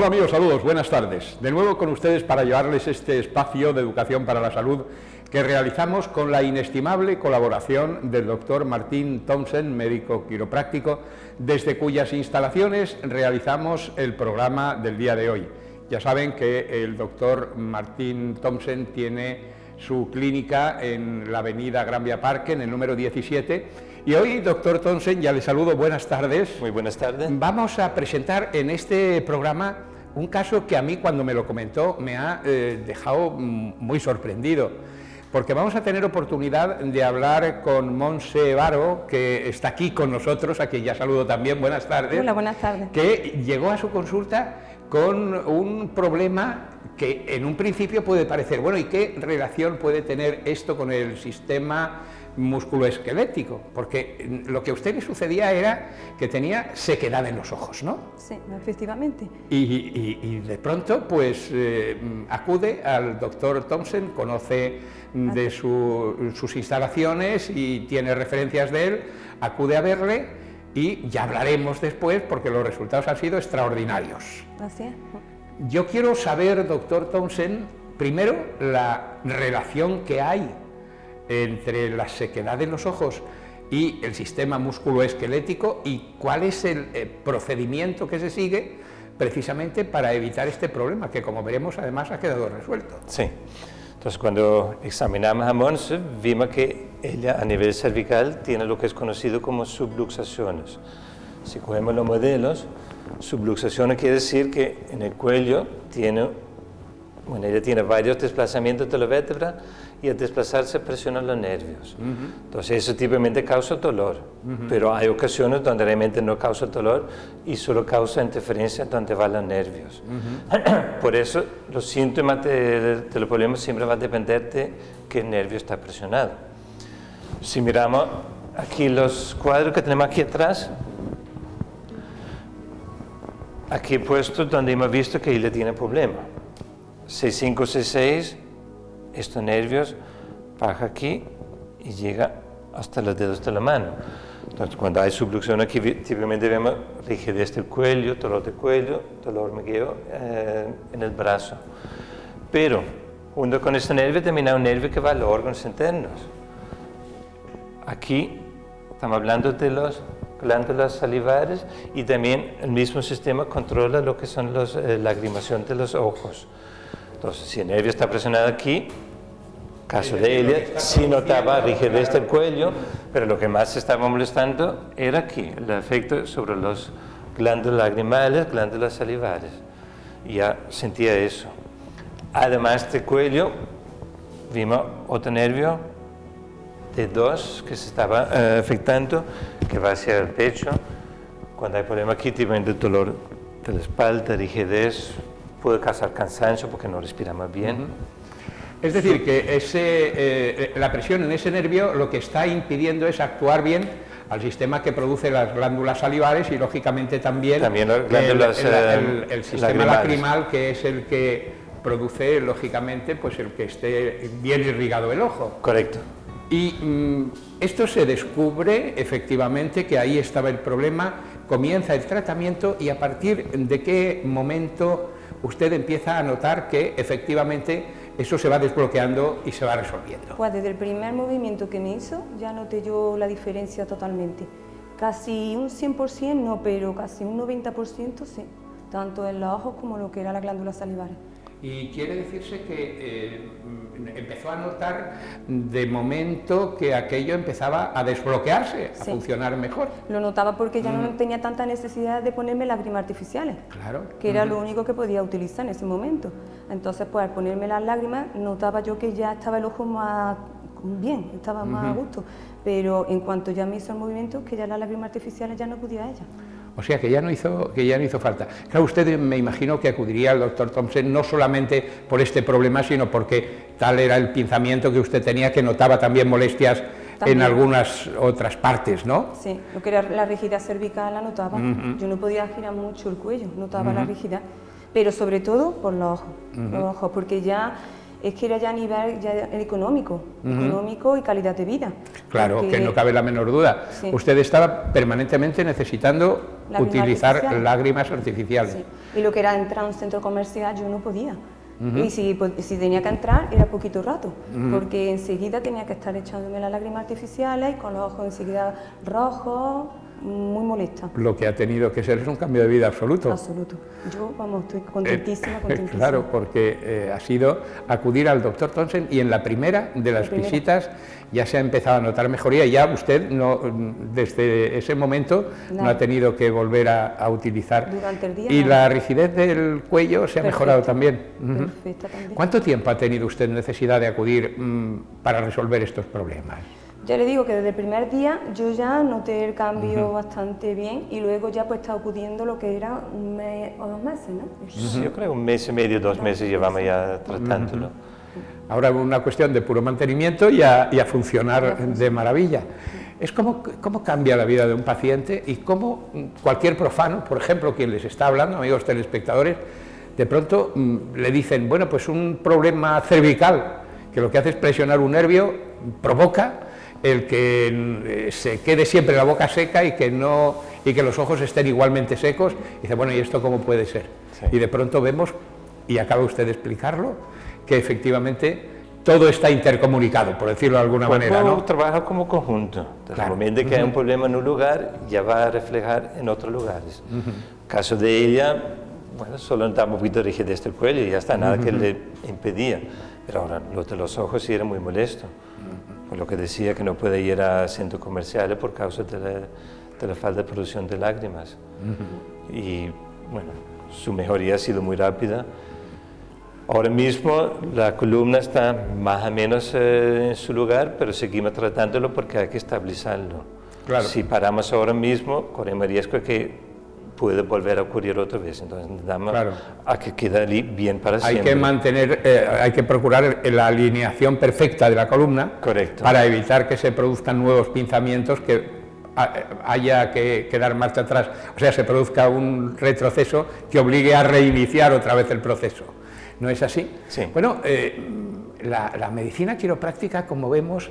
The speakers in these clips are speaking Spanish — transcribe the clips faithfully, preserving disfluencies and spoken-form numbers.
Hola amigos, saludos, buenas tardes. De nuevo con ustedes para llevarles este espacio de educación para la salud que realizamos con la inestimable colaboración del doctor Martín Townsend, médico quiropráctico, desde cuyas instalaciones realizamos el programa del día de hoy. Ya saben que el doctor Martín Townsend tiene su clínica en la avenida Gran Vía Parque, en el número diecisiete. Y hoy, doctor Townsend, ya le saludo, buenas tardes. Muy buenas tardes. Vamos a presentar en este programa un caso que a mí, cuando me lo comentó, me ha eh, dejado muy sorprendido, porque vamos a tener oportunidad de hablar con Montse Varo, que está aquí con nosotros, a quien ya saludo también, buenas tardes. Hola, buenas tardes. Que llegó a su consulta con un problema que en un principio puede parecer, bueno, ¿y qué relación puede tener esto con el sistema musculoesquelético? Porque lo que a usted le sucedía era que tenía sequedad en los ojos, ¿no? Sí, efectivamente. Y, y, y de pronto, pues, eh, acude al doctor Townsend, conoce de su, sus instalaciones y tiene referencias de él, acude a verle y ya hablaremos después porque los resultados han sido extraordinarios. Así es. Yo quiero saber, doctor Townsend, primero la relación que hay entre la sequedad en los ojos y el sistema musculoesquelético y cuál es el eh, procedimiento que se sigue precisamente para evitar este problema, que como veremos además ha quedado resuelto. Sí, entonces cuando examinamos a Montse vimos que ella a nivel cervical tiene lo que es conocido como subluxaciones. Si cogemos los modelos, subluxaciones quiere decir que en el cuello tiene, bueno, ella tiene varios desplazamientos de la vértebra y al desplazarse presiona los nervios. Uh-huh. Entonces eso típicamente causa dolor, uh-huh. pero hay ocasiones donde realmente no causa dolor y solo causa interferencia donde van los nervios. Uh-huh. Por eso los síntomas de, de los problemas siempre van a depender de qué nervio está presionado. Si miramos aquí los cuadros que tenemos aquí atrás, aquí he puesto donde hemos visto que ella tiene problema. seis cinco, seis seis, estos nervios baja aquí y llega hasta los dedos de la mano. Entonces, cuando hay subluxación aquí, típicamente vemos rigidez del cuello, dolor de cuello, dolor hormigueo eh, en el brazo. Pero, junto con este nervio, también hay un nervio que va a los órganos internos. Aquí estamos hablando de las glándulas salivares y también el mismo sistema controla lo que son la eh, lagrimación de los ojos. Entonces, si el nervio está presionado aquí, caso de ella, sí notaba rigidez del cuello, pero lo que más se estaba molestando era aquí, el efecto sobre las glándulas lagrimales, glándulas salivares. Y ya sentía eso. Además del cuello, vimos otro nervio de dos que se estaba uh, afectando, que va hacia el pecho. Cuando hay problema aquí, tiene dolor de la espalda, rigidez, puede causar cansancio porque no respiramos bien. Uh-huh. Es decir, que ese, eh, la presión en ese nervio lo que está impidiendo es actuar bien al sistema que produce las glándulas salivares y lógicamente también, también las glándulas, el, el, el, el sistema lagrimales. lacrimal, que es el que produce lógicamente pues el que esté bien irrigado el ojo. Correcto. Y mmm, esto se descubre efectivamente que ahí estaba el problema, comienza el tratamiento y a partir de qué momento usted empieza a notar que efectivamente eso se va desbloqueando y se va resolviendo. Pues desde el primer movimiento que me hizo ya noté yo la diferencia totalmente. Casi un cien por ciento no, pero casi un noventa por ciento sí, tanto en los ojos como lo que era la glándula salivar. Y quiere decirse que eh, empezó a notar de momento que aquello empezaba a desbloquearse, a sí. funcionar mejor. Lo notaba porque ya mm. no tenía tanta necesidad de ponerme lágrimas artificiales, claro. que era mm. lo único que podía utilizar en ese momento. Entonces, pues al ponerme las lágrimas, notaba yo que ya estaba el ojo más bien, estaba más uh-huh. a gusto. Pero en cuanto ya me hizo el movimiento, que ya las lágrimas artificiales ya no podía ella. O sea, que ya no hizo, que ya no hizo falta. Claro, usted me imagino que acudiría al doctor Townsend no solamente por este problema, sino porque tal era el pinzamiento que usted tenía, que notaba también molestias también en algunas otras partes, ¿no? Sí, lo que era la rigidez cervical la notaba. Uh-huh. Yo no podía girar mucho el cuello, notaba uh-huh. la rigidez, pero sobre todo por los ojos, uh-huh. los ojos, porque ya es que era ya a nivel ya económico, uh-huh. económico y calidad de vida. Claro, porque, que no cabe la menor duda. Sí. Usted estaba permanentemente necesitando lágrimas utilizar artificiales. lágrimas artificiales. Sí. Y lo que era entrar a un centro comercial yo no podía. Uh-huh. Y si, pues, si tenía que entrar era poquito rato, uh-huh. porque enseguida tenía que estar echándome las lágrimas artificiales y con los ojos enseguida rojos, muy molesta. Lo que ha tenido que ser es un cambio de vida absoluto. Absoluto. Yo, vamos, estoy contentísima, eh, contentísima. Claro, porque eh, ha sido acudir al doctor Townsend y en la primera de las primera. visitas ya se ha empezado a notar mejoría. Ya usted, no, desde ese momento, no, no ha tenido que volver a, a utilizar. Durante el día. Y no. la rigidez del cuello se ha Perfecta. mejorado también. Perfecta también. ¿Cuánto tiempo ha tenido usted necesidad de acudir mmm, para resolver estos problemas? Ya le digo que desde el primer día yo ya noté el cambio uh-huh. bastante bien y luego ya pues estaba acudiendo lo que era un mes o dos meses, ¿no? Uh-huh. Yo creo un mes y medio, dos meses llevamos ya tratándolo. Uh-huh. Ahora es una cuestión de puro mantenimiento y a, y a funcionar de maravilla. Es como, cómo cambia la vida de un paciente y cómo cualquier profano, por ejemplo, quien les está hablando, amigos telespectadores, de pronto mmm, le dicen, bueno, pues un problema cervical, que lo que hace es presionar un nervio, provoca el que se quede siempre la boca seca y que, no, y que los ojos estén igualmente secos, y dice, bueno, ¿y esto cómo puede ser? Sí. Y de pronto vemos, y acaba usted de explicarlo, que efectivamente todo está intercomunicado, por decirlo de alguna manera, ¿no? Trabaja como conjunto. Desde claro. el momento que uh-huh. hay un problema en un lugar, ya va a reflejar en otros lugares. Uh-huh. Caso de ella, bueno, solo notaba un poquito de rigidez del cuello y ya está, nada uh-huh. que le impedía. Pero ahora, lo de los ojos sí era muy molesto. Por lo que decía que no puede ir a centros comerciales por causa de la, de la falta de producción de lágrimas. Uh-huh. Y bueno, su mejoría ha sido muy rápida. Ahora mismo la columna está más o menos eh, en su lugar, pero seguimos tratándolo porque hay que estabilizarlo. Claro. Si paramos ahora mismo, corremos riesgo de que puede volver a ocurrir otra vez, entonces necesitamos claro. a que quede bien para hay siempre. Que mantener, eh, hay que procurar la alineación perfecta de la columna. Correcto. Para evitar que se produzcan nuevos pinzamientos, que haya que, que dar marcha atrás, o sea, se produzca un retroceso que obligue a reiniciar otra vez el proceso. ¿No es así? Sí. Bueno, eh, la, la medicina quiropráctica, como vemos,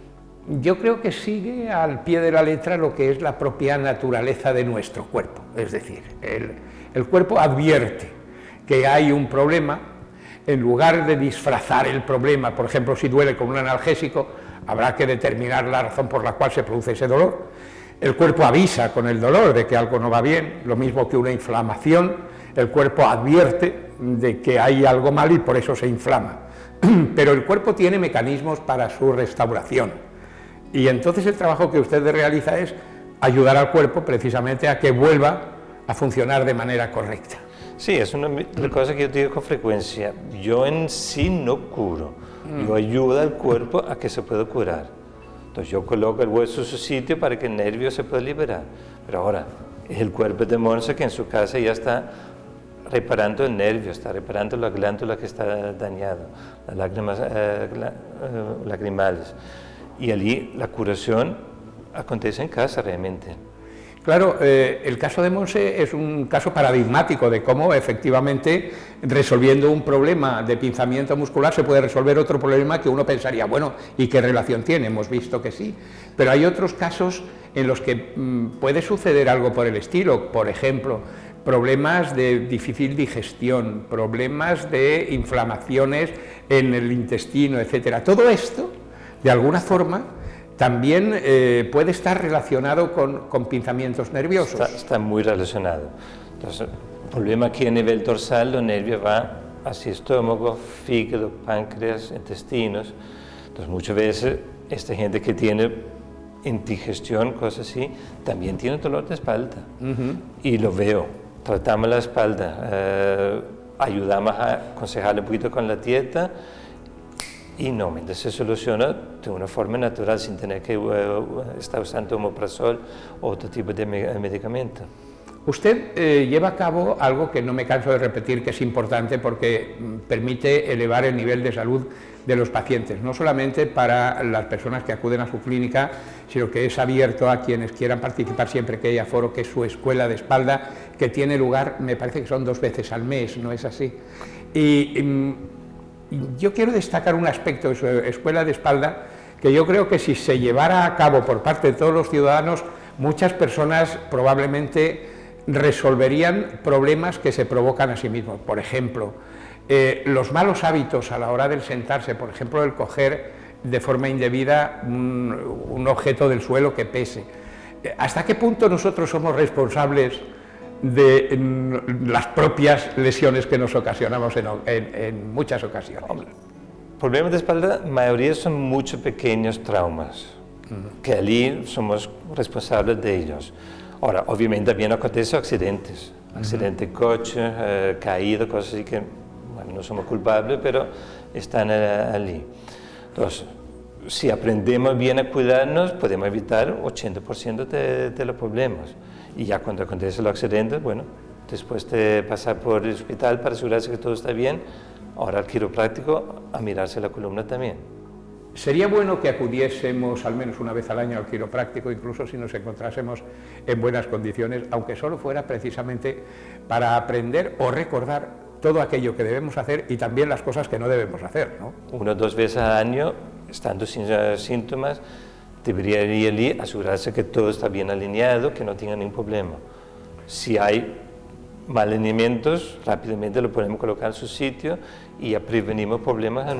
yo creo que sigue al pie de la letra lo que es la propia naturaleza de nuestro cuerpo. Es decir, el, el cuerpo advierte que hay un problema, en lugar de disfrazar el problema, por ejemplo, si duele con un analgésico, habrá que determinar la razón por la cual se produce ese dolor. El cuerpo avisa con el dolor de que algo no va bien, lo mismo que una inflamación, el cuerpo advierte de que hay algo mal y por eso se inflama. Pero el cuerpo tiene mecanismos para su restauración. Y entonces el trabajo que usted realiza es ayudar al cuerpo precisamente a que vuelva a funcionar de manera correcta. Sí, es una cosa que yo digo con frecuencia. Yo en sí no curo, mm. yo ayudo al cuerpo a que se pueda curar. Entonces yo coloco el hueso en su sitio para que el nervio se pueda liberar. Pero ahora, es el cuerpo de Monse que en su casa ya está reparando el nervio, está reparando la glándula que está dañada, las lágrimas eh, eh, lagrimales. Y allí la curación acontece en casa realmente. Claro, eh, el caso de Monse es un caso paradigmático de cómo efectivamente resolviendo un problema de pinzamiento muscular se puede resolver otro problema que uno pensaría, bueno, ¿y qué relación tiene? Hemos visto que sí, pero hay otros casos en los que mmm, puede suceder algo por el estilo, por ejemplo, problemas de difícil digestión, problemas de inflamaciones en el intestino, etcétera. Todo esto, de alguna forma, también eh, puede estar relacionado con, con pinzamientos nerviosos. Está, está muy relacionado. Entonces, el problema aquí a nivel dorsal, los nervios van hacia estómago, fígado, páncreas, intestinos. Entonces, muchas veces, esta gente que tiene indigestión, cosas así, también tiene dolor de espalda. Uh-huh. Y lo veo. Tratamos la espalda, eh, ayudamos a aconsejarle un poquito con la dieta, y normalmente se soluciona de una forma natural sin tener que uh, estar usando omeprazol o otro tipo de me medicamento. Usted eh, lleva a cabo algo que no me canso de repetir, que es importante porque mm, permite elevar el nivel de salud de los pacientes, no solamente para las personas que acuden a su clínica, sino que es abierto a quienes quieran participar siempre que haya foro, que es su escuela de espalda, que tiene lugar, me parece que son dos veces al mes, ¿no es así? Y, y yo quiero destacar un aspecto de su escuela de espalda que yo creo que si se llevara a cabo por parte de todos los ciudadanos, muchas personas probablemente resolverían problemas que se provocan a sí mismos. Por ejemplo, eh, los malos hábitos a la hora del sentarse, por ejemplo, el coger de forma indebida un, un objeto del suelo que pese. ¿Hasta qué punto nosotros somos responsables de en, las propias lesiones que nos ocasionamos en, en, en muchas ocasiones? Problemas de espalda, la mayoría son muchos pequeños traumas, uh-huh. que allí somos responsables de ellos. Ahora, obviamente también acontecen accidentes, uh-huh. accidente de coche, eh, caída, cosas así que bueno, no somos culpables, pero están eh, allí. Entonces, si aprendemos bien a cuidarnos, podemos evitar ochenta por ciento de, de los problemas. Y ya cuando acontecen los accidentes, bueno, después de pasar por el hospital para asegurarse que todo está bien, ahora al quiropráctico a mirarse la columna también. Sería bueno que acudiésemos al menos una vez al año al quiropráctico, incluso si nos encontrásemos en buenas condiciones, aunque solo fuera precisamente para aprender o recordar todo aquello que debemos hacer y también las cosas que no debemos hacer, ¿no? Una o dos veces al año, estando sin uh, síntomas, debería ir allí, asegurarse que todo está bien alineado, que no tenga ningún problema. Si hay mal alineamientos, rápidamente lo podemos colocar en su sitio y ya prevenimos problemas.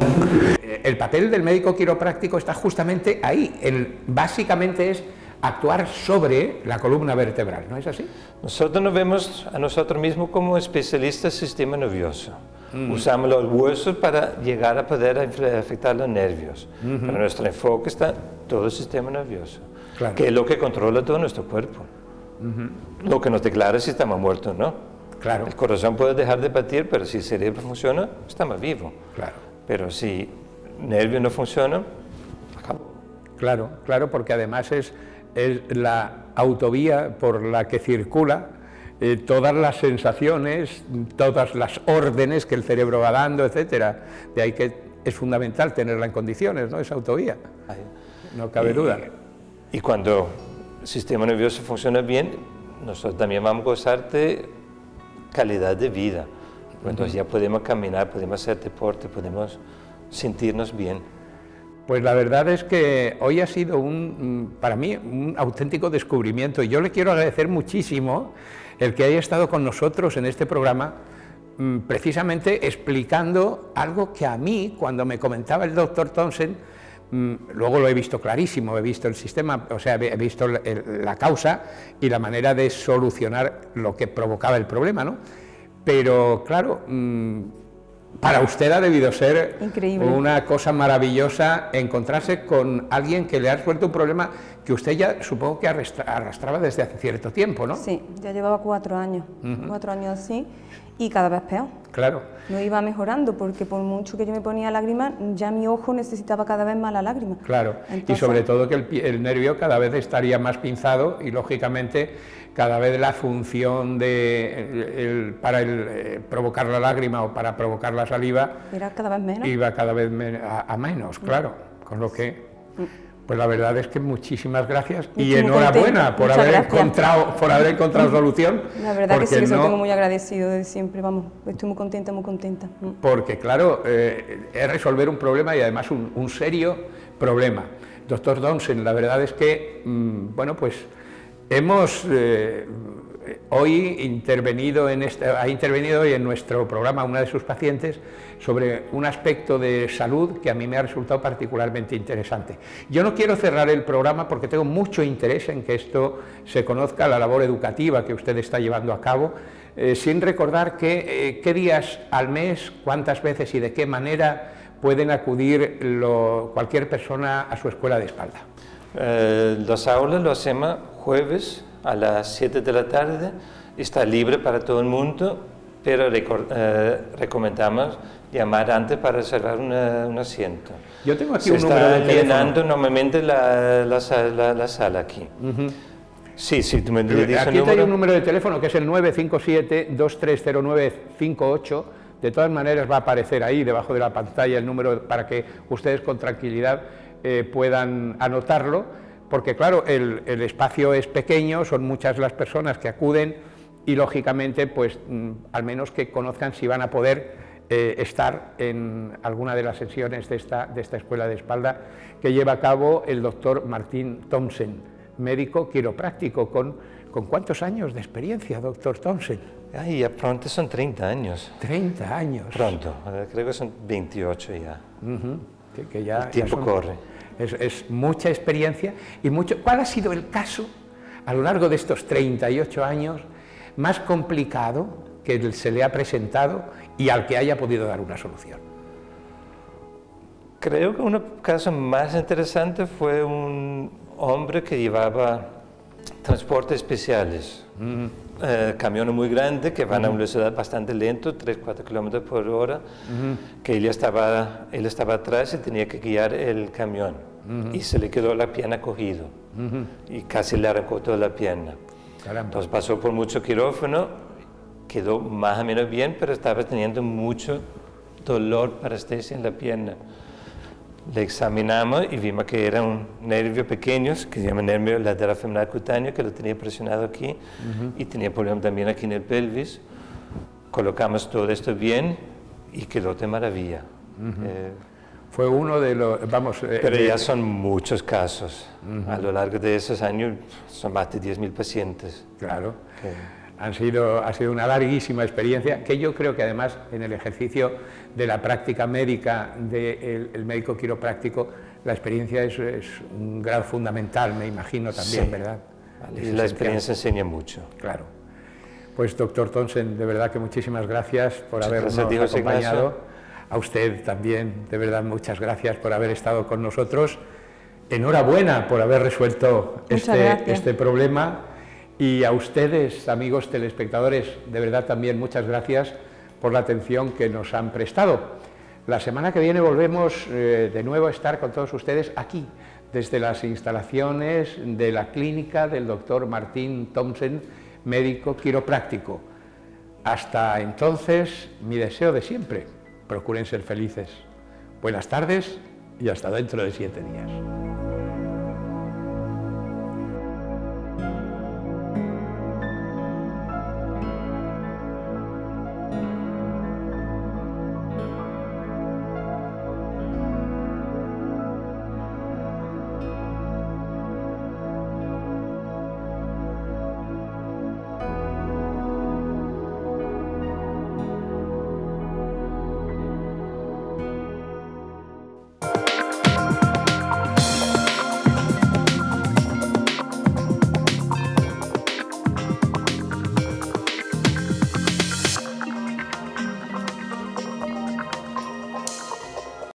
El papel del médico quiropráctico está justamente ahí. El, básicamente es actuar sobre la columna vertebral, ¿no es así? Nosotros nos vemos a nosotros mismos como especialistas del sistema nervioso. Mm. Usamos los huesos para llegar a poder afectar los nervios. Uh-huh. Pero nuestro enfoque está en todo el sistema nervioso, claro. que es lo que controla todo nuestro cuerpo. Uh-huh. Lo que nos declara si estamos muertos o no. Claro. El corazón puede dejar de batir, pero si el cerebro funciona, estamos vivos. Claro. Pero si el nervio no funciona, acabó. Claro, claro, porque además es, es la autovía por la que circula eh, todas las sensaciones, todas las órdenes que el cerebro va dando, etcétera. De ahí que es fundamental tenerla en condiciones, ¿no? Esa autovía. Ahí. No cabe y, duda. Y cuando el sistema nervioso funciona bien, nosotros también vamos a gozar de calidad de vida. Entonces uh-huh. ya podemos caminar, podemos hacer deporte, podemos sentirnos bien. Pues la verdad es que hoy ha sido un, para mí un auténtico descubrimiento y yo le quiero agradecer muchísimo el que haya estado con nosotros en este programa, precisamente explicando algo que a mí, cuando me comentaba el doctor Thompson, luego lo he visto clarísimo, he visto el sistema, o sea, he visto la causa y la manera de solucionar lo que provocaba el problema, ¿no? Pero claro, para usted ha debido ser increíble, una cosa maravillosa encontrarse con alguien que le ha resuelto un problema que usted ya supongo que arrastraba desde hace cierto tiempo, ¿no? Sí, ya llevaba cuatro años, uh-huh. cuatro años así y cada vez peor. Claro. No iba mejorando porque por mucho que yo me ponía lágrimas, ya mi ojo necesitaba cada vez más la lágrima. Claro, entonces, y sobre todo que el, el nervio cada vez estaría más pinzado y lógicamente cada vez la función de, el, el, para el, eh, provocar la lágrima o para provocar la saliva era cada vez menos. Iba cada vez men a, a menos, claro, con lo que... Pues la verdad es que muchísimas gracias y, y enhorabuena por haber, encontrado, por haber encontrado solución. La verdad que sí, que no, tengo muy agradecido de siempre, vamos, estoy muy contenta, muy contenta. Porque claro, eh, es resolver un problema y además un, un serio problema. Doctor Thompson, la verdad es que, mmm, bueno, pues hemos eh, hoy intervenido en este, ha intervenido hoy en nuestro programa una de sus pacientes sobre un aspecto de salud que a mí me ha resultado particularmente interesante. Yo no quiero cerrar el programa porque tengo mucho interés en que esto se conozca, la labor educativa que usted está llevando a cabo, eh, sin recordar que, eh, qué días al mes, cuántas veces y de qué manera pueden acudir lo, cualquier persona a su escuela de espalda. Eh, las aulas lo hacemos jueves a las siete de la tarde, está libre para todo el mundo, pero eh, recomendamos llamar antes para reservar una, un asiento. Yo tengo aquí Se un número de está llenando normalmente la, la, la, la sala aquí. Uh-huh. Sí, sí, tú me dices aquí el hay un número de teléfono que es el nueve cinco siete, dos tres cero nueve, cinco ocho. De todas maneras va a aparecer ahí debajo de la pantalla el número para que ustedes con tranquilidad eh, puedan anotarlo, porque claro, el, el espacio es pequeño, son muchas las personas que acuden y lógicamente pues mm, al menos que conozcan si van a poder eh, estar en alguna de las sesiones de esta, de esta escuela de espalda que lleva a cabo el doctor Martin Thompson, médico quiropráctico, con, con ¿cuántos años de experiencia, doctor Thompson? Ay, ya pronto son treinta años. treinta años. Pronto, creo que son veintiocho ya. Uh-huh. que, que ya, el tiempo ya son, corre. Es, es mucha experiencia y mucho. ¿Cuál ha sido el caso a lo largo de estos treinta y ocho años más complicado que se le ha presentado y al que haya podido dar una solución? Creo que un caso más interesante fue un hombre que llevaba transportes especiales, mm. eh, camiones muy grandes que van mm. a una velocidad bastante lenta, tres a cuatro kilómetros por hora, mm. que él estaba, él estaba atrás y tenía que guiar el camión, mm. y se le quedó la pierna cogida, mm. y casi le arrancó toda la pierna. Caramba. Entonces pasó por mucho quirófano, quedó más o menos bien, pero estaba teniendo mucho dolor, parestesia en la pierna. Le examinamos y vimos que era un nervio pequeño, que se llama nervio lateral femoral cutáneo, que lo tenía presionado aquí, uh-huh. y tenía problemas también aquí en el pelvis. Colocamos todo esto bien y quedó de maravilla. Uh-huh. eh, Fue uno de los, vamos... Eh, pero de... ya son muchos casos. Uh-huh. A lo largo de esos años son más de diez mil pacientes. Claro. Que... Han sido, ha sido una larguísima experiencia que yo creo que además en el ejercicio de la práctica médica del de médico quiropráctico la experiencia es, es un grado fundamental, me imagino también, sí. ¿verdad? Vale. La experiencia enseña mucho. Claro. Pues doctor Thompson, de verdad que muchísimas gracias por muchas habernos gracias, acompañado. Ignacio. A usted también, de verdad, muchas gracias por haber estado con nosotros. Enhorabuena por haber resuelto este, este problema. Y a ustedes, amigos telespectadores, de verdad también muchas gracias por la atención que nos han prestado. La semana que viene volvemos eh, de nuevo a estar con todos ustedes aquí, desde las instalaciones de la clínica del doctor Martin Thompson, médico quiropráctico. Hasta entonces, mi deseo de siempre, procuren ser felices. Buenas tardes y hasta dentro de siete días.